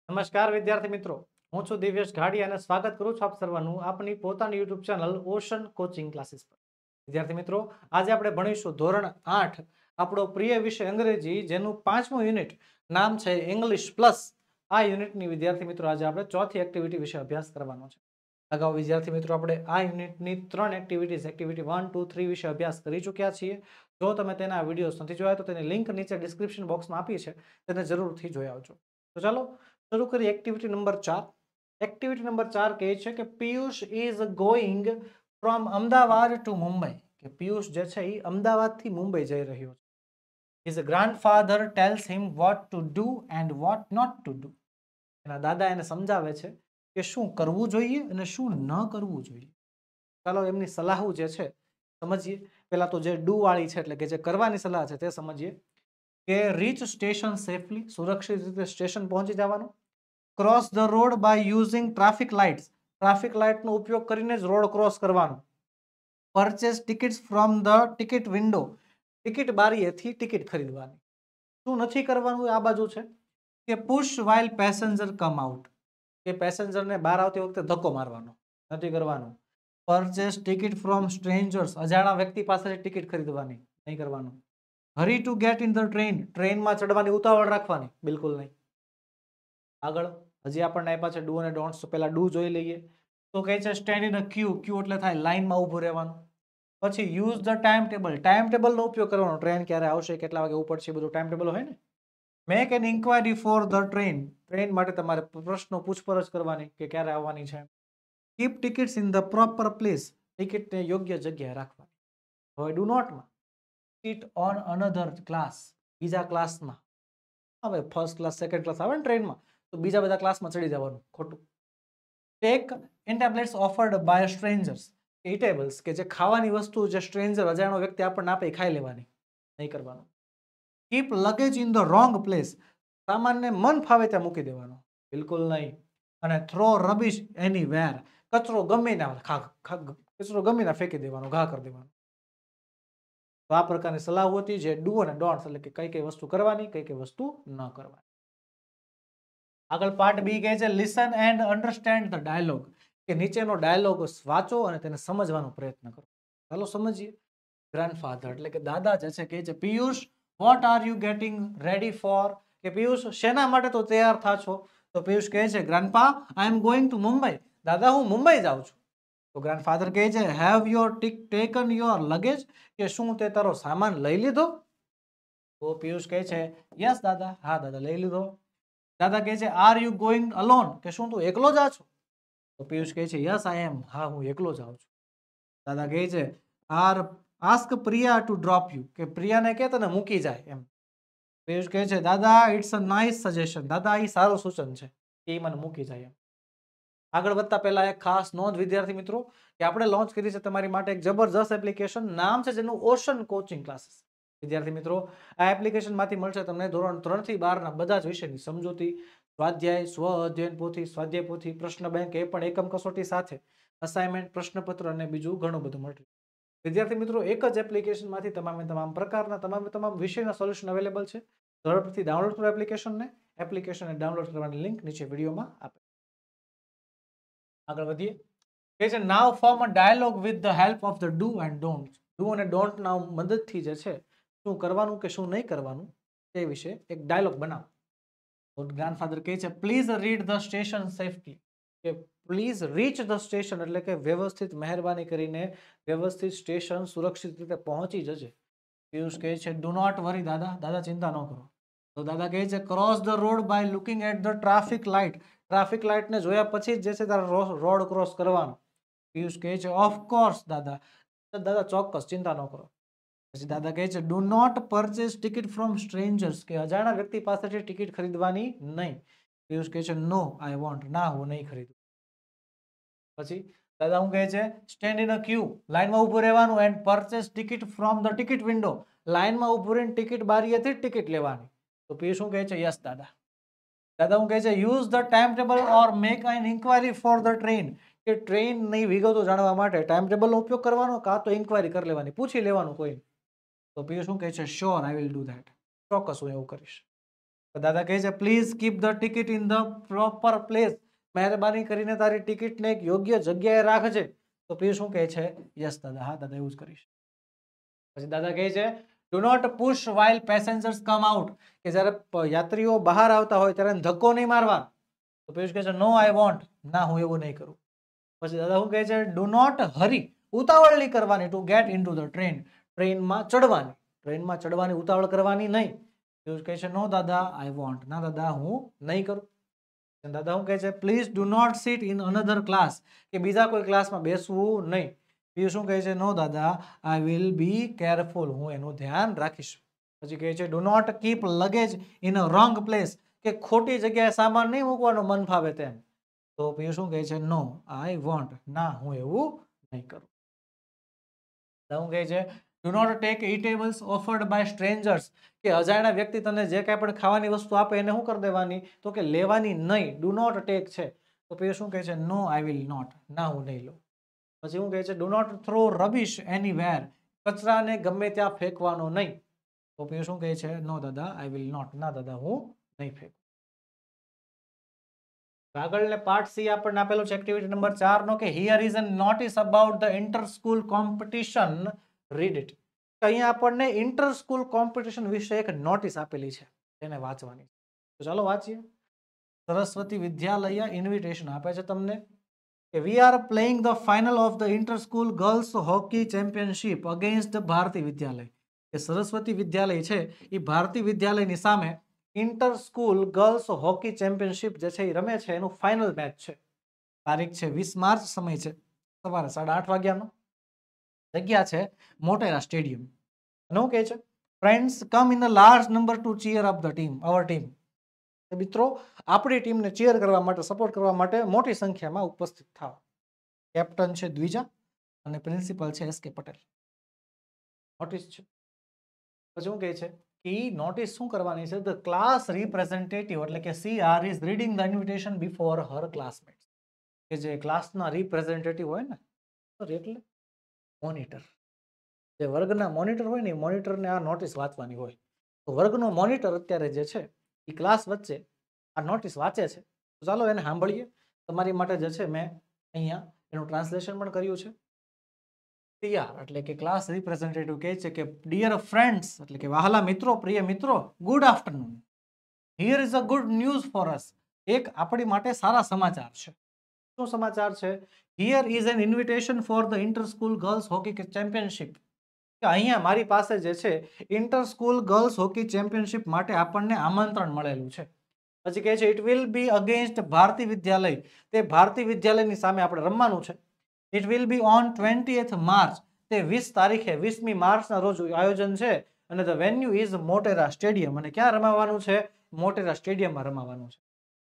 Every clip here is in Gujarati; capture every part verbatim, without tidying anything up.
નમસ્કાર વિદ્યાર્થી મિત્રો, હું છું દિવ્યેશ ઘાડી અને સ્વાગત કરું છું આપ સર્વનું આપની પોતાની YouTube channel ocean coaching classes પર. વિદ્યાર્થી મિત્રો, આજે આપણે ભણીશું ધોરણ આઠ, આપણો પ્રિય વિષય અંગ્રેજી, જેનું પાંચમું યુનિટ નામ છે ઇંગ્લિશ પ્લસ. આ યુનિટની વિદ્યાર્થી મિત્રો આજે આપણે ચોથી એક્ટિવિટી વિશે અભ્યાસ કરવાનો છે. અગાઉ વિદ્યાર્થી મિત્રો આપણે આ યુનિટની ત્રણ activities activity one two three વિશે અભ્યાસ કરી ચૂક્યા છીએ. જો તમે તેના વિડીયોઝ નથી જોયા તો તેની લિંક નીચે ડિસ્ક્રિપ્શન બોક્સમાં આપી છે, તેને જરૂરથી જોઈ આવજો. તો ચાલો શરૂ કરી એક્ટિવિટી નંબર ચાર. એક્ટિવિટી નંબર ચાર કહે છે કે Piyush is going from Ahmedabad to Mumbai. કે પિયુષ જે છે એ અમદાવાદથી મુંબઈ જઈ રહ્યો છે. His grandfather tells him what to do and what not to do. એના દાદા એને સમજાવે છે કે શું કરવું જોઈએ અને શું ન કરવું જોઈએ. ચાલો એમની સલાહ જે છે સમજીએ. પહેલા તો જે ડુ વાળી છે એટલે કે જે કરવાની સલાહ છે તે સમજીએ. કે રીચ સ્ટેશન સેફલી, સુરક્ષિત રીતે સ્ટેશન પહોંચી જવાનું. Cross the road by using traffic lights, traffic લાઇટનો ઉપયોગ કરીને જ રોડ ક્રોસ કરવાનો. Purchase tickets from the ticket window, ticket બારીએથી ટિકિટ ખરીદવાની. શું નથી કરવાનું આ બાજુ છે કે push while passenger come out, કે પેસેન્જરને બહાર આવતી વખતે ધક્કો મારવાનો નથી કરવાનું. પરચેસ ટિકિટ ફ્રોમ સ્ટ્રેન્જર્સ, અજાણા વ્યક્તિ પાસેથી ટિકિટ ખરીદવાની નહીં કરવાનું. Hurry to get in the train, ટ્રેનમાં ચડવાની ઉતાવળ રાખવાની બિલકુલ નહીં. આગળ હજી આપણને આપ્યા છે ડુ અને ડોન્ટ્સ. પહેલા ડુ જોઈ લઈએ. તો કહે છે સ્ટેન્ડ ઇન અ ક્યુ, ક્યુ એટલે થાય લાઇનમાં ઊભું રહેવાનું. પછી use the time table, time ટેબલનો ઉપયોગ કરવાનો. ટ્રેન ક્યારે આવશે, કેટલા વાગે ઉપડશે, બધું ટાઈમ ટેબલ હોય ને. Make an inquiry for the train, train માટે તમારે પ્રશ્નો પૂછપરછ કરવાની કે ક્યારે આવવાની છે. Keep tickets in the proper place, ટિકિટને યોગ્ય જગ્યાએ રાખવાની. હવે ડુ નોટમાં સીટ ઓન અનધર ક્લાસ, બીજા ક્લાસમાં. હવે ફર્સ્ટ ક્લાસ સેકન્ડ ક્લાસ આવે ને ટ્રેનમાં, તો બીજા બધા ક્લાસમાં ચડી જવાનું, ખોટું. Take in tablets offered by strangers, એ ટેબલ્સ કે જે ખાવાની વસ્તુ જે સ્ટ્રેન્જર અજાણો વ્યક્તિ આપણને આપે ખાઈ લેવાની નહીં કરવાનું. Keep luggage in the wrong place, સામાનને મન ફાવે ત્યાં મૂકી દેવાનો બિલકુલ નહીં. અને થ્રો રબિશ એનીવેર, કચરો ગમે ના કચરો ગમે ના ફેંકી દેવાનો, ઘા કરી દેવાનો. તો આ પ્રકારની સલાહ હતી જે ડુ અને ડોન્ટ એટલે કે કઈ કઈ વસ્તુ કરવાની, કઈ કઈ વસ્તુ ન કરવાની. આગળ પાર્ટ બી કહે છે listen and understand the dialogue, કે નીચેનો ડાયલોગ વાંચો અને તેને સમજવાનો પ્રયત્ન કરો. ચાલો સમજીએ. ગ્રાન્ડફાધર એટલે કે દાદા જે છે કહે છે Piyush what are you getting ready for, કે પિયુષ શેના માટે તો તૈયાર થા છો. તો પિયુષ કહે છે grandpa I am going to Mumbai, દાદા હું મુંબઈ જાઉં છું. તો ગ્રાન્ડફાધર કહે છે have your taken your luggage, કે શું તે તારો સામાન લઈ લીધો. તો પિયુષ કહે છે યસ દાદા, હા દાદા લઈ લીધો. દાદા કહે છે આર યુ ગોઈંગ અલોન, કે શું તું એકલો જા છો. તો પિયુષ કહે છે યસ આઈ એમ, હા હું એકલો જાઉં છું. દાદા કહે છે are ask Priya to drop you, કે પ્રિયાને કે તને મૂકી જાય એમ. પિયુષ કહે છે દાદા ઇટ્સ અ નાઇસ સજેશન, દાદા એ સારું સૂચન છે કે એ મને મૂકી જાય એમ. આગળ વધતા પહેલા એક ખાસ નોંધ વિદ્યાર્થી મિત્રો, કે આપણે લોન્ચ કરી છે તમારી માટે એક જબરજસ્ત એપ્લિકેશન, નામ છે જેનું ઓશન કોચિંગ ક્લાસીસ. વિદ્યાર્થી મિત્રો, આ એપ્લિકેશનમાંથી મળશે તમને ધોરણ ત્રણ થી બાર ના બધા જ વિષયની સમજૂતી, સ્વાધ્યાય, સ્વ અધ્યયન પોથી, સ્વાધ્યાય પોથી, પ્રશ્ન બેંક, એ પણ એકમ કસોટી સાથે, અસાઇનમેન્ટ, પ્રશ્નપત્ર અને બીજું ઘણું બધું મટીરિયલ. વિદ્યાર્થી મિત્રો, એક જ એપ્લિકેશનમાંથી તમામે તમામ પ્રકારના તમામે તમામ વિષયના સોલ્યુશન અવેલેબલ છે. ઝડપથી ડાઉનલોડ કરો એપ્લિકેશનને. એપ્લિકેશનને ડાઉનલોડ કરવાની લિંક નીચે વિડીયોમાં આપે. આગળ વધીએ. કે છે now form a dialogue with the help of the do and don't. Do અને ડોન્ટ ના મદદથી જે છે શું કરવાનું કે શું નહીં કરવાનું તે વિશે એક ડાયલોગ બનાવો. તો ગ્રાન્ડફાધર કહે છે please read the station safely, કે પ્લીઝ રીચ ધ સ્ટેશન એટલે કે વ્યવસ્થિત, મહેરબાની કરીને વ્યવસ્થિત સ્ટેશન સુરક્ષિત રીતે પહોંચી જજે. પિયુષ કહે છે ડુ નોટ વરી દાદા, દાદા ચિંતા ન કરો. તો દાદા કહે છે cross the road by looking at the traffic light, traffic લાઇટને જોયા પછી જ જે છે તારે રોડ ક્રોસ કરવાનો. પિયુષ કહે છે ઓફ કોર્સ દાદા, દાદા ચોક્કસ ચિંતા ન કરો. પછી દાદા કહે છે do not purchase ticket from strangers, કે અજાણા વ્યક્તિ પાસેથી ટિકિટ ખરીદવાની નહીં. પિયુષ કહે છે નો આઈ વોન્ટ, ના હું નહીં ખરીદું. પછી દાદા હું કહે છે સ્ટેન્ડ ઇન અ ક્યુ, લાઈનમાં ઊભું રહેવાનું. And purchase ticket from the ticket window, લાઈનમાં ઊભું રહીને ટિકિટ બારીએથી જ ટિકિટ લેવાની. તો પિયુષ શું કહે છે યસ દાદા. દાદા હું કહે છે use the time table or make an inquiry for the train, કે ટ્રેનની વિગતો જાણવા માટે ટાઈમ ટેબલનો ઉપયોગ કરવાનો કાં તો ઇન્ક્વાયરી કરી લેવાની, પૂછી લેવાનું કોઈ. તો પિયુષ શું કહે છે sure I will do that, ચોક્કસ હું એવું કરીશ. તો દાદા કહે છે please keep the ticket in the proper place, મહેરબાની કરીને તારી ટિકિટને એક યોગ્ય જગ્યાએ રાખજે. તો પિયુષ શું કહે છે? યસ દાદા, હા દાદા એવું જ કરીશ. પછી દાદા કહે છે do not push while passengers come out, કે જ્યારે યાત્રીઓ બહાર આવતા હોય ત્યારે ધક્કો નહીં મારવા. તો પિયુષ કહે છે નો આઈ વોન્ટ, ના હું એવું નહીં કરું. પછી દાદા શું કહે છે ડુ નોટ હરી, ઉતાવળ નહીં કરવાની to get into the train, ટ્રેનમાં ચડવાની, ટ્રેનમાં ચડવાની ઉતાવળ કરવાની નહીં. પિયુષ કહે છે નો દાદા આઈ વોન્ટ, ના દાદા હું નહીં કરું. દાદા શું કહે છે please do not sit in another class, કે બીજા કોઈ ક્લાસમાં બેસવું નહીં. પિયુષ શું કહે છે નો દાદા આઈ વિલ બી કેરફુલ, હું એનું ધ્યાન રાખીશ. પછી કહે છે do not keep luggage in a wrong place, કે ખોટી જગ્યાએ સામાન નહીં મૂકવાનો મન ફાવે તેમ. તો પિયુષ શું કહે છે નો આઈ વોન્ટ, ના હું એવું નહીં કરું. શું કહે છે do not take eatables offered by strangers, કે અજાણ્યા વ્યક્તિ તને જે કાંઈ પણ ખાવાની વસ્તુ આપે એને શું કરી દેવાની? તો કે લેવાની નહીં. ડુ નોટ ટેક છે. તો પિયુષ શું કહે છે નો આઈ વિલ નોટ, ના હું નહીં લઉં. પછી શું કહે છે do not throw rubbish anywhere, કચરાને ગમે ત્યાં ફેંકવાનો નહીં. તો પિયુષ શું કહે છે નો દાદા આઈ વિલ નોટ, ના દાદા હું નહીં ફેંકું. આગળ પાર્ટ સી આપણને આપેલું છે એક્ટિવિટી નંબર ચાર નો, કે here is a notice about the inter school competition, read it. અહીંયા આપણને ઇન્ટર સ્કૂલ કોમ્પિટિશન વિશે એક નોટિસ આપેલી છે, તેને વાંચવાની. તો ચાલો વાંચીએ. સરસ્વતી વિદ્યાલય ઇન્વિટેશન આપે છે તમને કે we are playing the final of the inter school girls hockey championship against Bharati Vidyalaya, કે સરસ્વતી વિદ્યાલય છે એ ભારતી વિદ્યાલયની સામે inter school girls hockey championship જે છે એ રમે છે, એનું ફાઇનલ મેચ છે. તારીખ છે વીસ માર્ચ, સમય છે સવારે સાડા આઠ વાગ્યાનો, જગ્યા છે મોટેરા સ્ટેડિયમ. શું કહે છે friends come in the large number to cheer up the team, our team. મિત્રો આપણી ટીમને ચીયર કરવા માટે, સપોર્ટ કરવા માટે મોટી સંખ્યામાં ઉપસ્થિત થાવ. કેપ્ટન છે દ્વિજા અને પ્રિન્સિપલ છે એસ કે પટેલ. નોટિસ છે. પછી શું કહે છે કે નોટિસ શું કરવાની છે? ધ ક્લાસ રિપ્રેઝેન્ટેટિવ, એટલે કે C R is reading the invitation before her classmates, કે જે ક્લાસના રિપ્રેઝેન્ટેટિવ હોય ને, એટલે મોનિટર, જે વર્ગના મોનિટર હોય ને, મોનિટરને આ નોટિસ વાંચવાની હોય. તો વર્ગનો મોનિટર અત્યારે જે છે એ ક્લાસ વચ્ચે આ નોટિસ વાંચે છે. તો ચાલો એને સાંભળીએ. તમારી માટે જે છે મેં અહીંયા એનું ટ્રાન્સલેશન પણ કર્યું છે. ટીઆર એટલે કે ક્લાસ રિપ્રેઝેન્ટેટિવ કહે છે કે ડિયર ફ્રેન્ડ્સ, એટલે કે વહાલા મિત્રો, પ્રિય મિત્રો, good afternoon. Here is a good news for us, એક આપણી માટે સારા સમાચાર છે. શું સમાચાર છે? Here is an invitation for the inter school girls hockey championship, કે અહીંયા મારી પાસે જે છે inter school girls hockey championship માટે આપણને આમંત્રણ મળેલું છે. પછી કહે છે it will be against Bharati Vidyalaya, તે ભારતી વિદ્યાલયની સામે આપણે રમવાનું છે. It will be on twentieth March, તે વીસ તારીખે વીસમી માર્ચના રોજ આયોજન છે, અને the venue is Motera stadium, અને ક્યાં રમાવાનું છે? મોટેરા સ્ટેડિયમમાં રમાવાનું છે.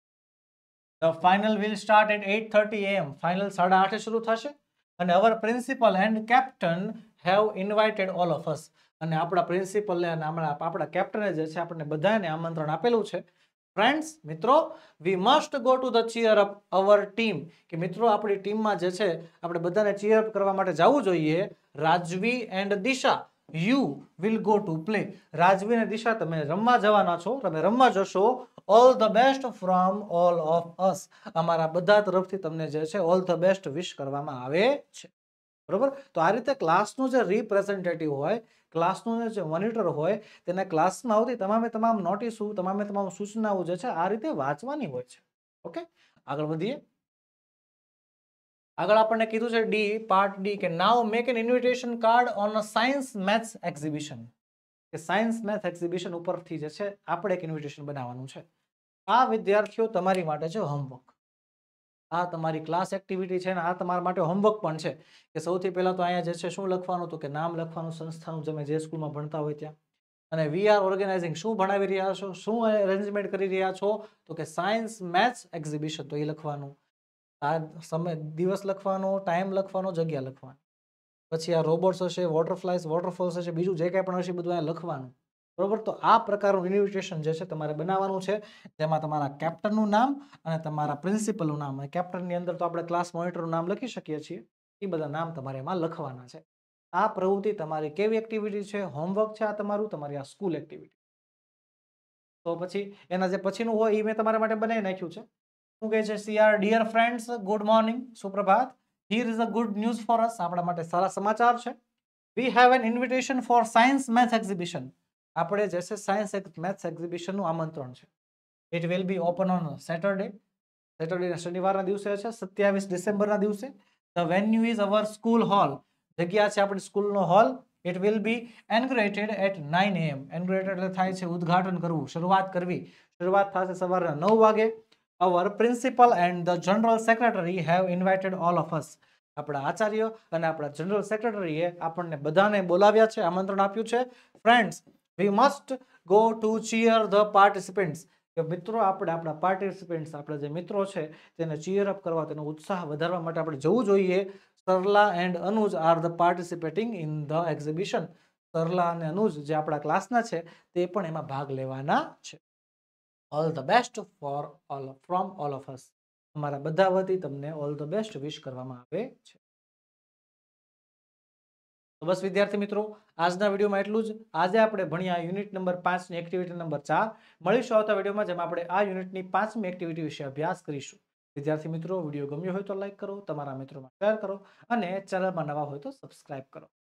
The final will start at eight thirty AM, final સાડા આઠે શરૂ થશે, અને our principal and captain have invited all of us, અને આપણા પ્રિન્સિપલને અને આપણા કેપ્ટને જે છે આપણને બધાને આમંત્રણ આપેલું છે. ફ્રેન્ડ્સ, મિત્રો, we must go to the cheer up our team, કે મિત્રો આપણી ટીમમાં જે છે આપણે બધાને ચીયર અપ કરવા માટે જવું જોઈએ. Rajvi and Disha you will go to play, Rajvi અને દિશા તમે રમવા જવાના છો, તમે રમવા જશો. All the best from all of us, અમારા બધા તરફથી તમને જે છે ઓલ ધ બેસ્ટ વિશ કરવામાં આવે છે. બરોબર? તો આ રીતે ક્લાસનું જે રિપ્રેઝેન્ટેટિવ હોય, ક્લાસનું જે મોનિટર હોય, તેને ક્લાસમાં આવતી તમામે તમામ નોટિસો, તમામે તમામ સૂચનાઓ જે છે આ રીતે વાંચવાની હોય છે. ઓકે, આગળ વધીએ. આગળ આપણને કીધું છે ડી, પાર્ટ ડી, કે now make an invitation card on a science maths exhibition, કે સાયન્સ મેથ એક્ઝિબિશન ઉપરથી જે છે આપણે એક ઇન્વિટેશન બનાવવાનું છે. આ વિદ્યાર્થીઓ તમારી માટે છે હોમવર્ક. આ તમારી ક્લાસ એક્ટિવિટી છે ને આ તમારા માટે હોમવર્ક પણ છે. કે સૌથી પહેલા તો અહીંયા જે છે શું લખવાનું? તો કે નામ લખવાનું, સંસ્થાનું, તમે જે સ્કૂલમાં ભણતા હોય ત્યાં, અને વી આર ઓર્ગેનાઇઝિંગ, શું ભણાવી રહ્યા છો, શું અરેન્જમેન્ટ કરી રહ્યા છો? તો કે સાયન્સ મેથ્સ એક્ઝિબિશન, તો એ લખવાનું. આ સમય, દિવસ લખવાનો, ટાઈમ લખવાનો, જગ્યા લખવાની. પછી આ રોબોટ્સ હશે, વોટરફ્લાઇઝ, વોટરફોલ્સ હશે, બીજું જે કાંઈ પણ હશે બધું અહીંયા લખવાનું. બરોબર? તો આ પ્રકારનું ઇન્વિટેશન જે છે તમારે બનાવવાનું છે, જેમાં તમારા કેપ્ટનનું નામ અને તમારા પ્રિન્સિપલનું નામ, અને કેપ્ટનની અંદર તો આપણે ક્લાસ મોનિટરનું નામ લખી શકીએ છીએ, એ બધા નામ તમારે એમાં લખવાના છે. આ પ્રવૃત્તિ તમારી કેવી એક્ટિવિટી છે? હોમવર્ક છે આ તમારું, તમારી આ સ્કૂલ એક્ટિવિટી. તો પછી એના જે પછીનું હોય એ મેં તમારા માટે બનાવી નાખ્યું છે. શું કહે છે CR? Dear friends, good morning, સુપ્રભાત. Here is a good news for us. આપણા માટે સારા સમાચાર છે. We have an invitation for science math exhibition. આપણે જે છે સાયન્સ મેથ્સ એક્ઝિબિશનનું આમંત્રણ છે. It will be open on Saturday. Saturday શનિવારના દિવસે છે, સત્યાવીસ ડિસેમ્બરના દિવસે. The venue is our school hall. જગ્યા છે આપણી સ્કૂલનો hall. It will be inaugurated at nine AM. એન્ગ્રેટેડ એટલે થાય છે ઉદ્ઘાટન કરવું, શરૂઆત કરવી. શરૂઆત થશે સવારના નવ વાગે. Our principal and the general secretary have invited all of us. આપણા આચાર્ય અને આપણા જનરલ સેક્રેટરીએ આપણને બધાને બોલાવ્યા છે, આમંત્રણ આપ્યું છે. Friends, we must go to cheer the participants. કે મિત્રો આપણે આપણા પાર્ટિસિપન્ટ્સ, આપણા જે મિત્રો છે તેને ચીયર અપ કરવા, તેનો ઉત્સાહ વધારવા માટે આપણે જવું જોઈએ. Sarla and Anuj are the participating in the exhibition. Sarla અને અનુજ જે આપણા ક્લાસના છે તે પણ એમાં ભાગ લેવાના છે. All the best for all from all of us. અમારા બધા વતી તમને ઓલ ધ બેસ્ટ વિશ કરવામાં આવે છે. તો બસ વિદ્યાર્થી મિત્રો, આજના વિડીયોમાં એટલું જ. આજે આપણે ભણ્યા યુનિટ નંબર પાંચ ની એક્ટિવિટી નંબર ચાર. મળીશું આવતા વિડીયોમાં, જેમાં આપણે આ યુનિટની પાંચમી એક્ટિવિટી વિશે અભ્યાસ કરીશું. વિદ્યાર્થી મિત્રો, વિડીયો ગમ્યો હોય તો લાઈક કરો, તમારા મિત્રોમાં શેર કરો અને ચેનલમાં નવા હોય તો સબસ્ક્રાઇબ કરો.